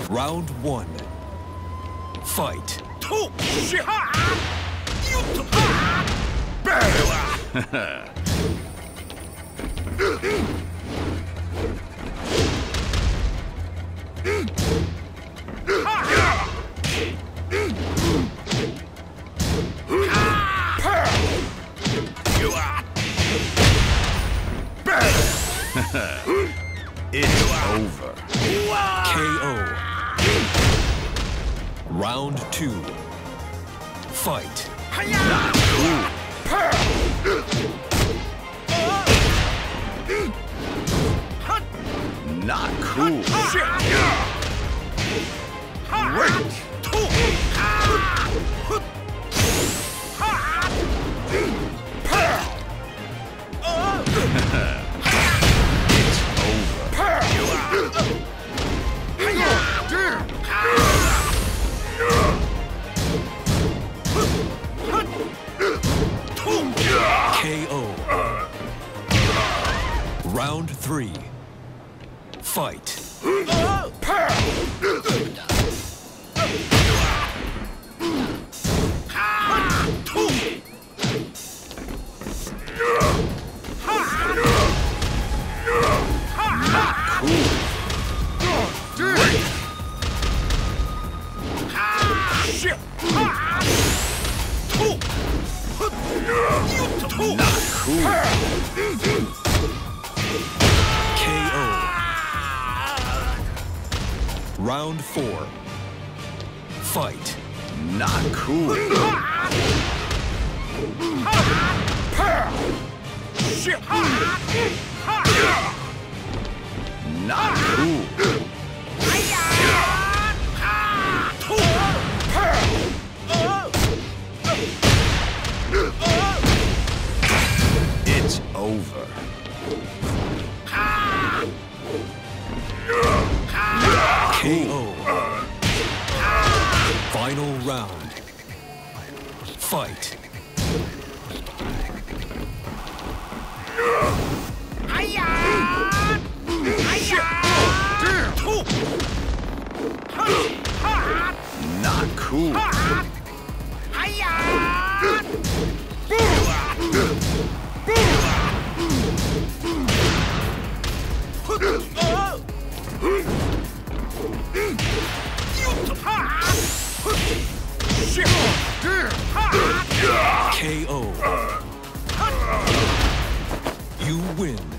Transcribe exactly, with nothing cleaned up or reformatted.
Round one. Fight. It's over. K O. Round two. Fight. Not cool. Not cool. Wait. It's over. K O. Round three. Fight. Not cool. K O. Round four. Fight. Not cool. Not cool. It's over. K O. Final round. Fight. Not cool. K O. You win.